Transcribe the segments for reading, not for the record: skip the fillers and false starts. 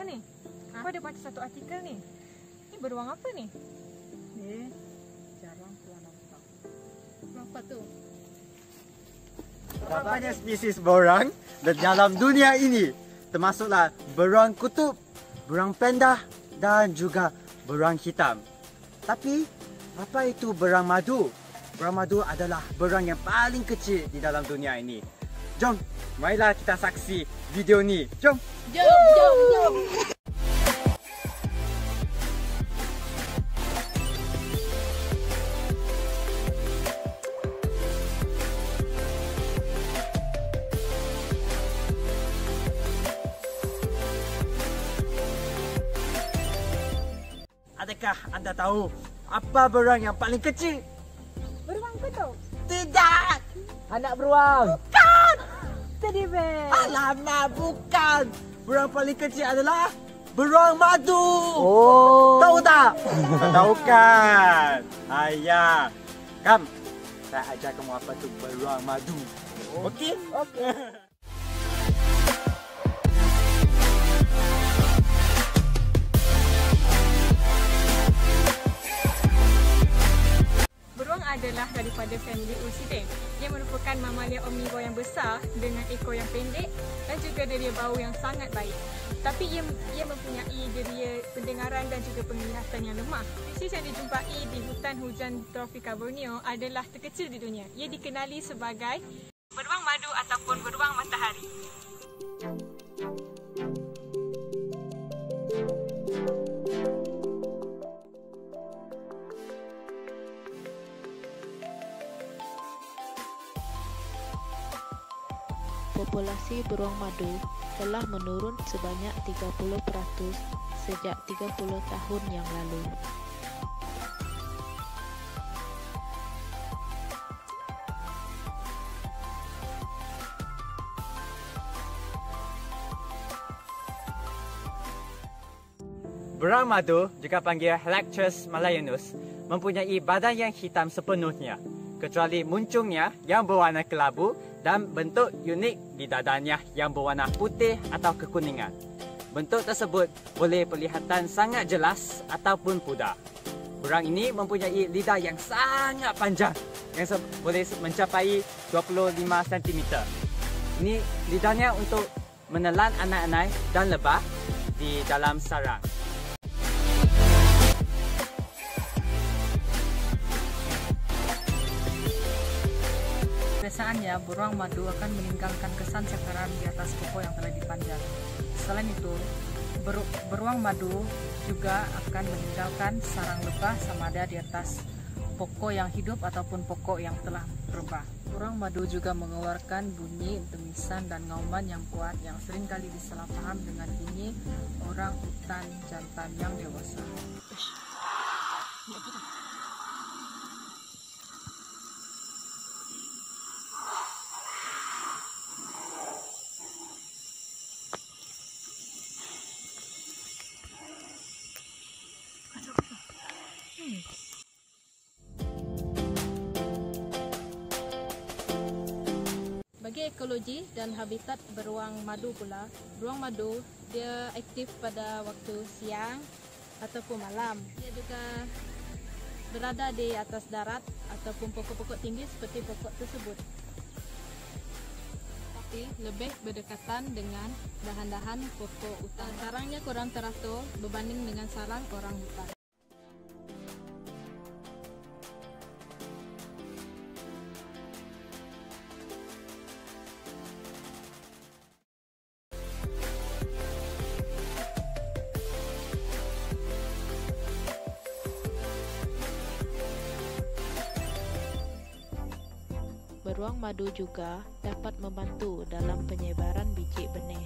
ni? Aku ada baca satu artikel ni. Ni beruang apa ni? Jarang keluar nampak. Apa tu? Banyak spesies beruang dalam dunia ini, termasuklah beruang kutub, beruang panda dan juga beruang hitam. Tapi, apa itu beruang madu? Beruang madu adalah beruang yang paling kecil di dalam dunia ini. Jom, marilah kita saksi video ni. Jom! Jom! Adakah anda tahu apa beruang yang paling kecil? Beruang kutub. Tidak! Anak beruang. Bukan! Teddy bear. Alamak, bukan! Beruang paling kecil adalah beruang madu! Oh. Tahu tak? Tahu kan? Ayah. Kam, saya ajar kamu apa tu beruang madu. Okey? Okey. Beruang adalah daripada famili Ursidae. Ia merupakan mamalia omnivor yang besar dengan ekor yang pendek dan juga deria bau yang sangat baik. Tapi ia mempunyai deria pendengaran dan juga penglihatan yang lemah. Spesies yang dijumpai di hutan hujan tropika Borneo adalah terkecil di dunia. Ia dikenali sebagai beruang madu ataupun beruang matahari. Populasi beruang madu telah menurun sebanyak 30% sejak 30 tahun yang lalu. Beruang madu, juga panggil Halictus malayanus, mempunyai badan yang hitam sepenuhnya, kecuali muncungnya yang berwarna kelabu dan bentuk unik di dadanya yang berwarna putih atau kekuningan. Bentuk tersebut boleh perlihatan sangat jelas ataupun pudar. Beruang ini mempunyai lidah yang sangat panjang yang boleh mencapai 25 cm. Ini lidahnya untuk menelan anak-anak dan lebah di dalam sarang. Biasaannya, beruang madu akan meninggalkan kesan cakaran di atas pokok yang telah dipanjat. Selain itu, beruang madu juga akan meninggalkan sarang lebah sama ada di atas pokok yang hidup ataupun pokok yang telah rebah. Beruang madu juga mengeluarkan bunyi demisan dan ngauman yang kuat yang seringkali disalah paham dengan bunyi orang utan jantan yang dewasa. Bagi ekologi dan habitat beruang madu pula, beruang madu dia aktif pada waktu siang ataupun malam. Dia juga berada di atas darat ataupun pokok-pokok tinggi seperti pokok tersebut. Tapi lebih berdekatan dengan dahan-dahan pokok hutan. Sarangnya kurang teratur berbanding dengan sarang orang hutan. Beruang madu juga dapat membantu dalam penyebaran biji benih.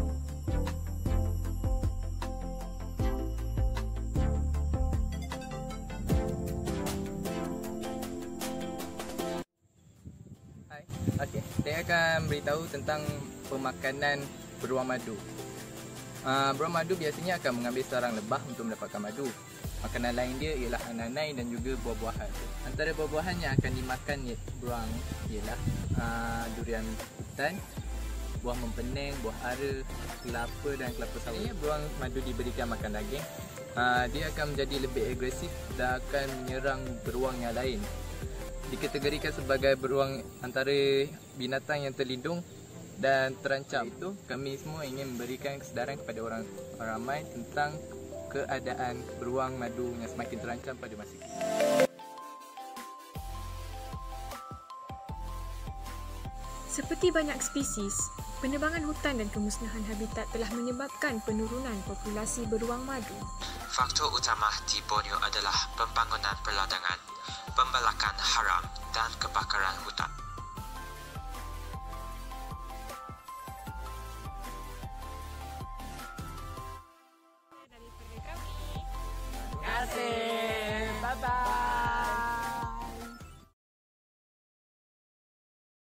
Okey, saya akan beritahu tentang pemakanan beruang madu. Beruang madu biasanya akan mengambil sarang lebah untuk mendapatkan madu. Makanan lain dia ialah ananai dan juga buah-buahan. Antara buah-buahan yang akan dimakan beruang ialah durian hutan, buah mempeneng, buah ara, kelapa dan kelapa sawit. Beruang madu diberikan makan daging, dia akan menjadi lebih agresif dan akan menyerang beruang yang lain. Dikategorikan sebagai beruang antara binatang yang terlindung dan terancam. Itu kami semua ingin memberikan kesedaran kepada orang ramai tentang keadaan beruang madu yang semakin terancam pada masa kini. Seperti banyak spesies, penebangan hutan dan kemusnahan habitat telah menyebabkan penurunan populasi beruang madu. Faktor utama di Borneo adalah pembangunan perladangan, pembalakan haram dan kebakaran hutan. Daripada kami. Terima kasih.